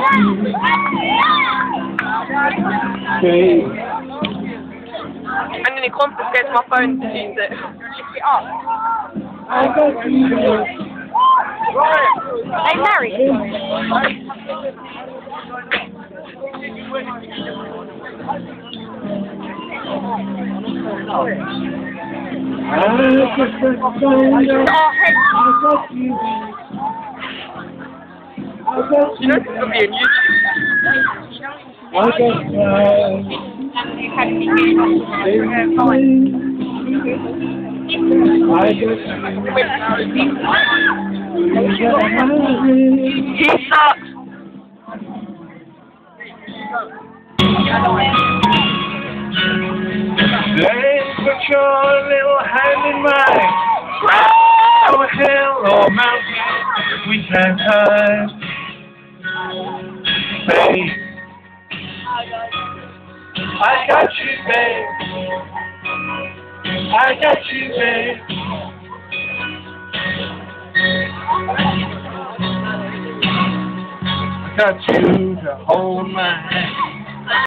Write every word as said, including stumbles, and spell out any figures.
Babe. And then he confiscates my phone to use it. Lift it up. I got you. They married? I just I got you. I got You know this is going to be on YouTube. I got you. He sucks. Let's put your little hand in mine. Oh, hill or mountain, if we can hide. Babe, I got you, babe. I got you, babe. I got you to hold my hand.